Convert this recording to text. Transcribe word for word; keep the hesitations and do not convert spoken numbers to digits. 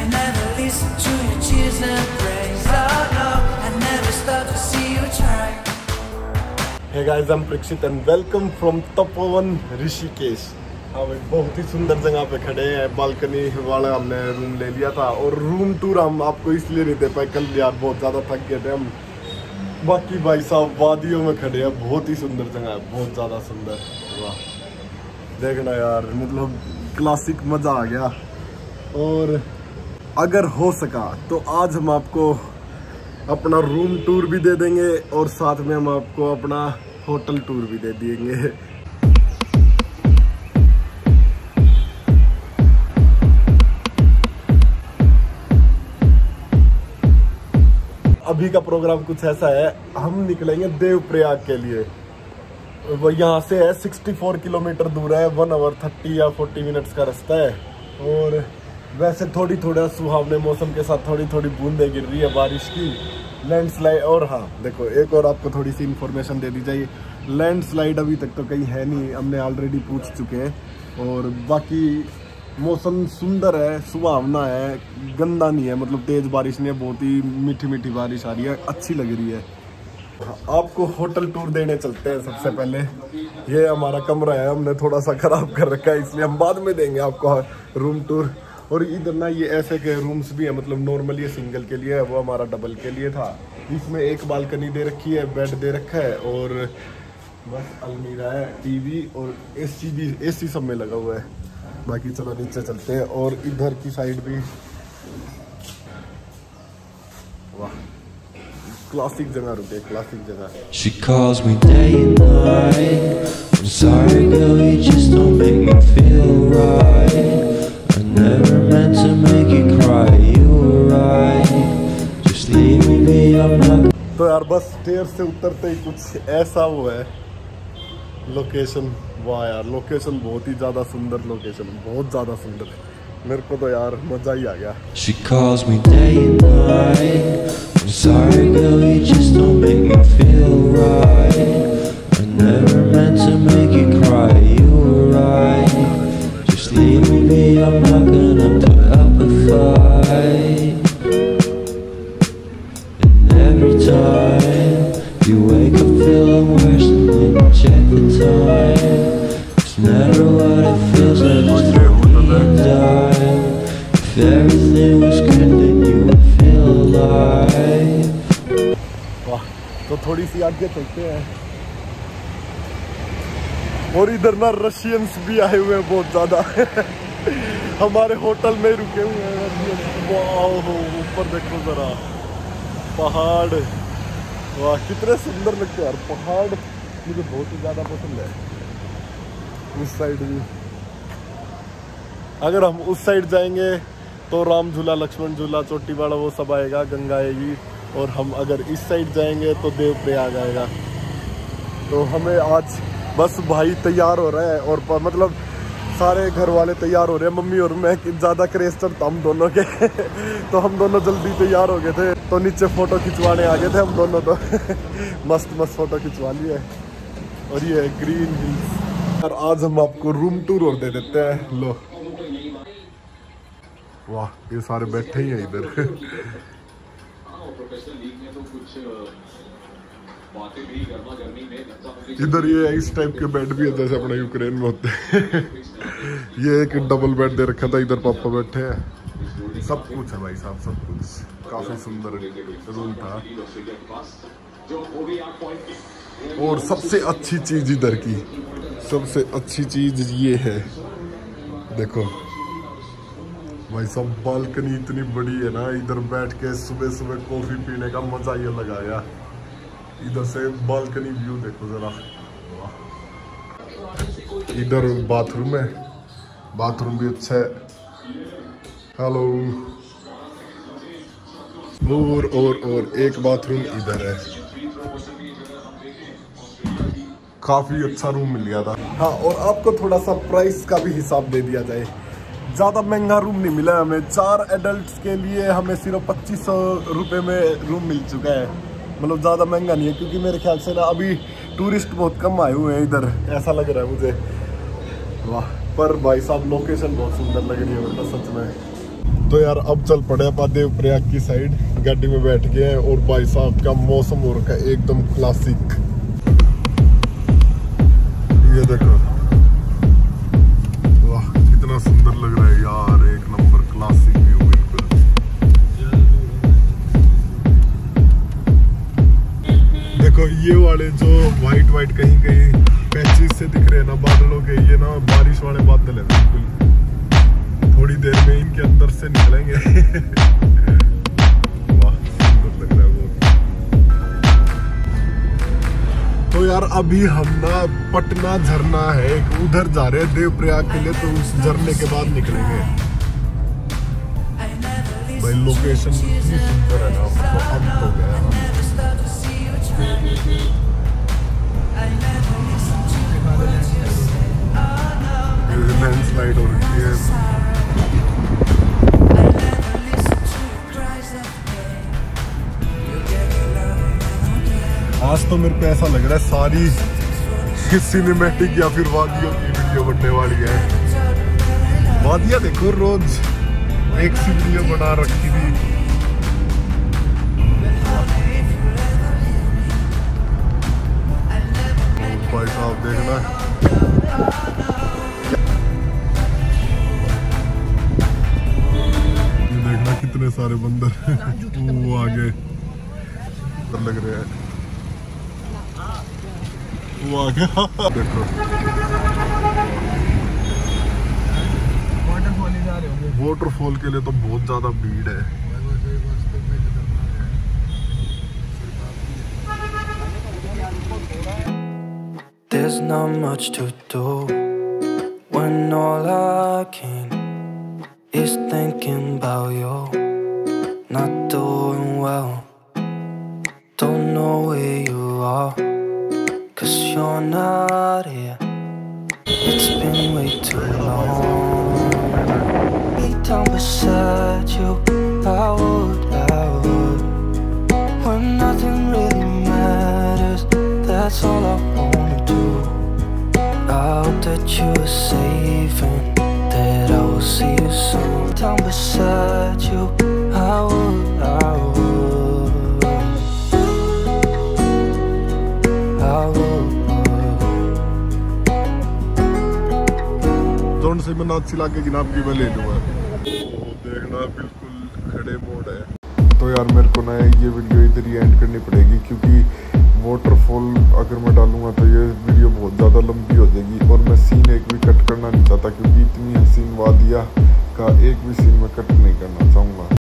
never listen to your cheers and praise. Oh no, I never stop to see you try. Hey guys, I'm Prakshit and welcome from Tapovan Rishikesh. हाँ भाई, बहुत ही सुंदर जगह पे खड़े हैं। Balcony वाला हमने रूम ले लिया था और रूम टूर हम आपको इसलिए नहीं दे पाए, कल यार बहुत ज़्यादा थक गए थे हम। बाकी भाई साहब वादियों में खड़े हैं, बहुत ही सुंदर जगह है, बहुत ज़्यादा सुंदर। वाह देखना यार, मतलब क्लासिक मज़ा आ गया। और अगर हो सका तो आज हम आपको अपना रूम टूर भी दे देंगे और साथ में हम आपको अपना होटल टूर भी दे देंगे। अभी का प्रोग्राम कुछ ऐसा है, हम निकलेंगे देवप्रयाग के लिए। वो यहाँ से है चौंसठ किलोमीटर दूर है, वन आवर थर्टी या फोर्टी मिनट्स का रास्ता है। और वैसे थोड़ी थोड़ा सुहावने मौसम के साथ थोड़ी थोड़ी बूंदें गिर रही है बारिश की। लैंडस्लाइड, और हाँ देखो एक और आपको थोड़ी सी इन्फॉर्मेशन दे दी जाए, लैंडस्लाइड अभी तक तो कहीं है नहीं, हमने ऑलरेडी पूछ चुके हैं। और बाकी मौसम सुंदर है, सुहावना है, गंदा नहीं है, मतलब तेज़ बारिश नहीं है, बहुत ही मीठी मीठी बारिश आ रही है, अच्छी लग रही है। आपको होटल टूर देने चलते हैं। सबसे पहले ये हमारा कमरा है, हमने थोड़ा सा ख़राब कर रखा है, इसलिए हम बाद में देंगे आपको रूम टूर। और इधर ना ये ऐसे के रूम्स भी है, मतलब नॉर्मल ये सिंगल के लिए है, वो हमारा डबल के लिए था। इसमें एक बालकनी दे रखी है, बेड दे रखा है और बस अलमीरा है, टीवी और एसी भी, एसी सब में लगा हुआ है। बाकी चलो नीचे चलते हैं। और इधर की साइड भी वाह, क्लासिक जगह रुके, क्लासिक जगह। She calls me day and night. I'm sorry girl, you just don't make me feel right. I never meant to make you cry, you were right. Just leave me be, I'm not. तो यार बस stair से उतरते ही कुछ ऐसा वो है location. वाह यार, लोकेशन बहुत ही ज़्यादा सुंदर, लोकेशन बहुत ज़्यादा सुंदर है, मेरे को तो यार मज़ा ही आ गया। She calls me day and night. I'm sorry girl, you just don't make me feel right. I never meant to make you cry, you were right. Just leave me be, I'm not gonna put up a fight. And every time you wake up feeling worse and then you check the time. It's never what it feels like, it's three and die. If everything was good then you would feel alive. वाह, तो थोड़ी सी आगे चलते हैं। और इधर ना Russians भी आए हुए हैं बहुत ज़्यादा। हमारे होटल में रुके हुए हैं रशियंस। वाह, ऊपर देखो ज़रा पहाड़, वाह कितने सुंदर लगते हैं यार पहाड़, मुझे बहुत ही ज़्यादा पसंद है। उस साइड भी, अगर हम उस साइड जाएंगे तो राम झूला, लक्ष्मण झूला, चोटी वाला वो सब आएगा, गंगा आएगी। और हम अगर इस साइड जाएंगे तो देवप्रयाग आएगा। तो हमें आज बस भाई तैयार हो रहा है और मतलब सारे घर वाले तैयार हो रहे हैं, मम्मी और मैं ज़्यादा क्रेज चढ़ता हम दोनों के। तो हम दोनों जल्दी तैयार हो गए थे, तो नीचे फ़ोटो खिंचवाने आ गए थे हम दोनों। तो मस्त मस्त फ़ोटो खिंचवा लिए। और ये है ग्रीन हिल्स। और आज हम आपको रूम टूर और दे देते हैं। लो वाह, ये सारे बैठे ही हैं इधर। इधर ये इस टाइप के बेड भी है जैसे अपने यूक्रेन में होते हैं। ये एक डबल बेड दे रखा था, इधर पापा बैठे हैं। सब कुछ है भाई साहब, सब कुछ काफी सुंदर रूम था। और सबसे अच्छी चीज इधर की, सबसे अच्छी चीज ये है, देखो भाई साहब बालकनी इतनी बड़ी है ना, इधर बैठ के सुबह सुबह कॉफी पीने का मजा ही अलग आ गया। इधर से बालकनी व्यू देखो जरा, इधर बाथरूम है, बाथरूम भी अच्छा है। हेलो, और और और एक बाथरूम इधर है, काफी अच्छा रूम मिल गया था। हाँ, और आपको थोड़ा सा प्राइस का भी हिसाब दे दिया जाए, ज़्यादा महंगा रूम नहीं मिला हमें। चार एडल्ट्स के लिए हमें सिर्फ पच्चीस सौ रुपये में रूम मिल चुका है, मतलब ज़्यादा महंगा नहीं है। क्योंकि मेरे ख्याल से ना अभी टूरिस्ट बहुत कम आए हुए हैं इधर, ऐसा लग रहा है मुझे। वाह, पर भाई साहब लोकेशन बहुत सुंदर लग रही है मतलब सच में। तो यार अब चल पड़े अपन देवप्रयाग की साइड, गाड़ी में बैठ गए हैं और भाई साहब का मौसम हो रखा है एकदम क्लासिक। ये देखो वाह कितना सुंदर लग रहा है यार, एक नंबर क्लासिक व्यू बिल्कुल। देखो ये वाले जो व्हाइट व्हाइट कहीं कहीं पैचेस से दिख रहे हैं ना बादलों के, ये ना बारिश वाले बादल है बिल्कुल। थोड़ी देर में इनके अंदर से निकलेंगे। वाह सुंदर लग रहा है बहुत। तो यार अभी हम ना पटना झरना है उधर जा रहे हैं देवप्रयाग के लिए, तो उस झरने के बाद निकलेंगे। भाई लोकेशन इतनी सुंदर है ना, तो हम तो गए हम। लैंडस्लाइड हो रही है। आज तो मेरे को ऐसा लग रहा है सारी सिनेमैटिक या फिर वादियों की वीडियो बनने वाली है। वादियाँ देखो रोज एक सी वीडियो बना रखी थी। भाई साहब देखना ये देखना कितने सारे बंदर वो आगे लग रहे हैं, वो आ गया। देखो वाटरफॉल के लिए तो बहुत ज्यादा भीड़ है। There's not much to do when all I can is thinking about you. Not doing well, don't know where you are, 'cause you're not here. It's been way too long. Be down beside you, I would, I would. When nothing really matters, that's all I wanna do. I hope that you are safe and that I will see you soon. Down beside you, I would, I would, I would. जोन से मैं नाची लाके की नाप की मैं ले लूँगा। देखना बिल्कुल खड़े मोड है। तो यार मेरे को ना ये वीडियो इधर ही एंड करनी पड़ेगी, क्योंकि वाटरफॉल अगर मैं डालूंगा तो ये वीडियो बहुत ज़्यादा लंबी हो जाएगी और मैं सीन एक भी कट करना नहीं चाहता, क्योंकि इतनी हसीन वादिया का एक भी सीन मैं कट